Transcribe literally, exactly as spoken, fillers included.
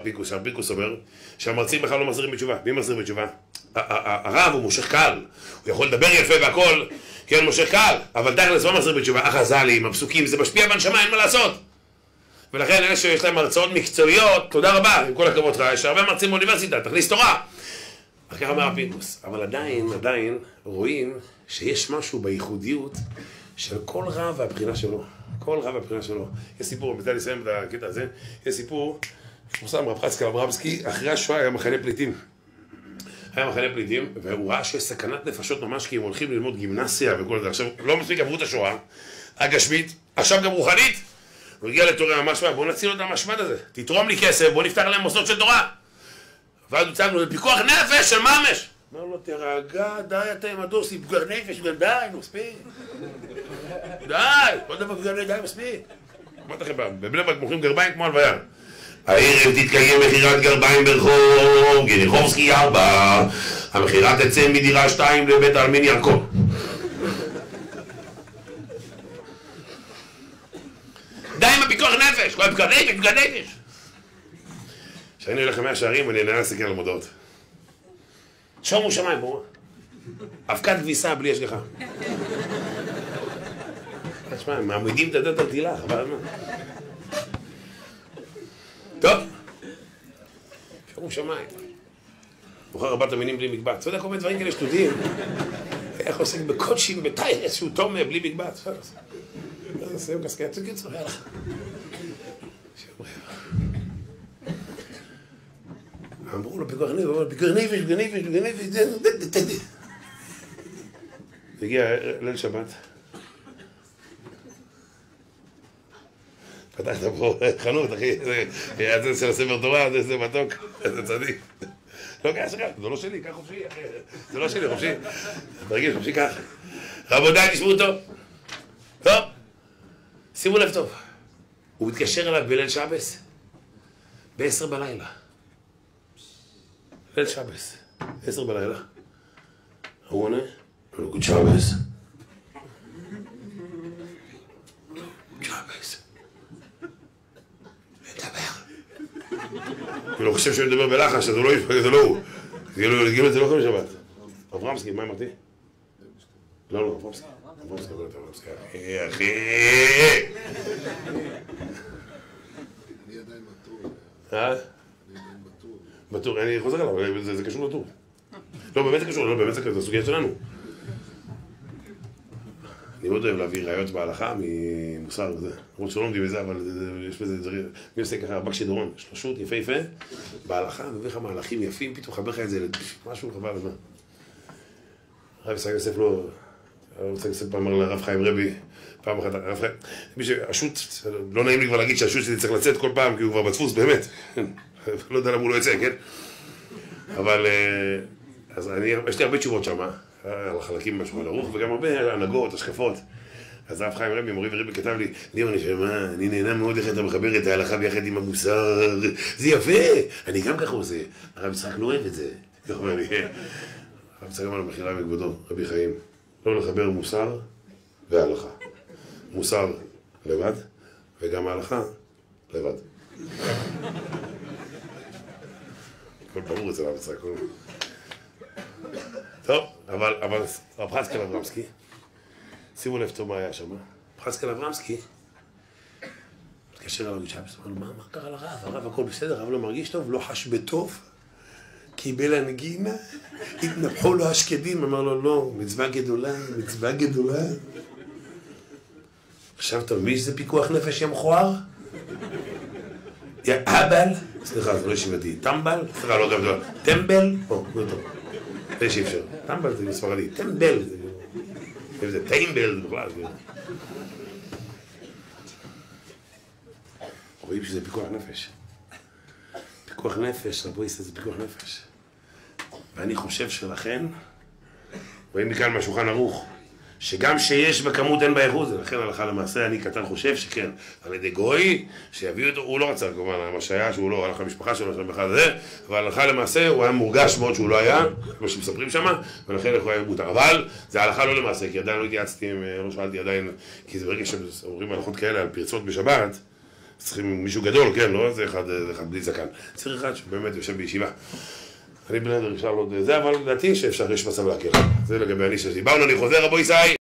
פיקוס, שהפיקוס אומר שהמרצים בכלל לא מחזירים בתשובה. מי מחזיר בתשובה? הרב הוא מושך קהל, הוא יכול לדבר יפה והכל, כן, מושך קהל, אבל תכלס לא מחזיר בתשובה. החז"לים, הפסוקים, זה משפיע בנשמה, אין מה לעשות. ולכן אלה שיש להם הרצאות מקצועיות, תודה רבה, עם כל הכבוד לך, יש הרבה מרצים באוניברסיטה, תכניס תורה. אז ככה אומר הפיקוס, אבל עדיין, עדיין רואים שיש משהו בייחודיות של כל רב והבחינה שלו. כל רב והבחינה שלו. יש סיפור, בזה לסיים את הקטע הזה, יש סיפור, פורסם רב חצקאל אברמסקי, אחרי השואה היה מחנה פליטים. היה מחנה פליטים, והוא ראה שיש סכנת נפשות ממש, כי הם הולכים ללמוד גימנסיה וכל זה. עכשיו, לא מספיק עברו את השואה, הגשמית, עכשיו גם רוחנית. הוא הגיע לתורי המשמע, בואו נציל אותם המשמד הזה. תתרום לי כסף, בואו נפתח להם מוסדות של תורה. ואז הוא צעקנו, זה פיקוח נפש של ממש. אמר לו, תרגע, די אתה עם הדוסי, פיקוח נפש, די, מספיק. די, כל דבר פיקוח נפש, די, מספיק. אמרתי לכם, בבני ברק מוכרים גרביים כמו הלוויה. הערב תתקיים מכירת גרביים ברחוב גניחובסקי ארבע. המכירה תצא מדירה שתיים לבית העלמין ירקון. די עם הפיקוח נפש, כל הפיקוח נפש, פיקוח נפש. כשאני הולך למאה שערים אני אנהל לסתכל על מודעות. שומו שמיים, בואו. אבקת כביסה בלי השגחה. תשמע, מעמידים את הדת על תהילה, חבל על מה. טוב. שומו שמיים. מוכר רבת המינים בלי מקבץ. אתה יודע, כל מיני דברים כאלה שטודיים. איך עוסק בקודשים, בטיירס, שהוא תום בלי מקבץ. נסיים קסקי, תגיד צורך, יאללה. אמרו לו, פיקוח נפש, אמרו לו, פיקוח נפש, פיקוח נפש, פיקוח נפש, הגיע ליל שבת. פתחת פה חנות, אחי, זה של הספר תורה, זה מתוק, זה צדיק. לא, ככה שלך, זה לא שלי, ככה חופשי, אחי, זה לא שלי, חופשי. תרגיש, חופשי ככה. רבותיי, תשמעו טוב. טוב, שימו לב טוב. הוא מתקשר אליו בליל שבס, בעשר בלילה. ליל שבס, עשר בלילה. הוא עונה, הוא גוד שבס. שבס. מדבר. כאילו הוא חושב שהוא מדבר בלחש, אז הוא לא יפגע, זה לא הוא. כאילו זה לא קורה בשבת. אברמסקי, מה אמרתי? לא, לא, אברמסקי. אברמסקי, לא, אברמסקי. אחי, אחי. אני עדיין בטור. אה? אני עדיין בטור. בטור, אני חוזר עליו, זה קשור לטור. לא, באמת זה קשור, לא, באמת זה קשור, זה הסוגיה שלנו. אני מאוד אוהב להביא ראיות בהלכה ממוסר וזה. למרות שלא לומדים בזה, אבל יש בזה דברים. מי עושה ככה, בקשי דורון, שלושות יפה יפה, בהלכה, מביא לך מהלכים יפים, פתאום חבר לך את זה, משהו חבל על הזמן. הרב ישראל יוסף לא... הרב ישראל יוסף פעם אמר לרב חיים רבי, פעם אחת, הרב חיים... מי שהשוט, לא נעים לי כבר להגיד שהשוט שלי צריך לצאת כל פעם, כי הוא כבר בדפוס, באמת. לא יודע למה הוא לא יצא, כן? אבל... אז אני... יש לי הרבה תשובות שם, על החלקים משהו ערוך, וגם הרבה הנהגות, השקפות. אז הרב חיים רבי, מורי ורבי, כתב לי, ליאור, אני שמה, אני נהנה מאוד איך אתה מחבר את ההלכה ביחד עם המוסר, זה יפה, אני גם ככה עושה. הרב יצחק לא אוהב את זה. כך אומר לי, הרב יצחק אמר למחילה מכבודו, רבי חיים, לא לחבר מוסר והלכה. מוסר לבד, וגם ההלכה לבד. הכל ברור אצל הרב יצחק, הכל... טוב, אבל, אבל רב חצקאל אברמסקי, שימו לב טוב מה היה שם, רב חצקאל אברמסקי, מתקשר אליו ג'אבס, אמר לו, מה, מה קרה לרב? הרב הכל בסדר, הרב לא מרגיש טוב, לא חש בטוב, קיבל הנגינה, התנפחו לו השקדים, אמר לו, לא, מצווה גדולה, מצווה גדולה. עכשיו אתה מבין שזה פיקוח נפש יא מכוער? יא אבל, סליחה, זה לא ישיבתי, טמבל, סליחה, לא גם דבר, טמבל, או, לא טוב. זה שאי אפשר. טמבל זה בספרדי. טמבל זה... זה טיימבל, זה בכלל. רואים שזה פיקוח נפש. פיקוח נפש, רבויסט, זה פיקוח נפש. ואני חושב שלכן, רואים מכאן מהשולחן ערוך, שגם שיש בכמות אין באיכות, לכן הלכה למעשה אני קטן חושב שכן, על ידי גוי, שיביאו אותו, הוא לא רצה כמובן, מה שהיה שהוא לא הלך למשפחה שלו, שם בכלל זה, אבל הלכה למעשה הוא היה מורגש מאוד שהוא לא היה, כמו שמספרים שם, ולכן הוא היה מותר. אבל זה הלכה לא למעשה, כי עדיין לא התייעצתי, לא שאלתי עדיין, כי זה ברגע שאומרים הלכות כאלה על פרצות בשבת, צריכים מישהו גדול, כן, לא איזה אחד, אחד בלי זקן. צריך אחד שבאמת יושב בישיבה. אני בלנדר, אפשר עוד זה, אבל לדעתי שאפשר, יש מצב להקל. זה לגבי הנישה שלי. באו, אני חוזר, רבו ישראל.